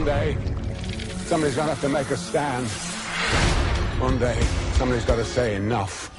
One day, somebody's gonna have to make a stand. One day, somebody's got to say enough.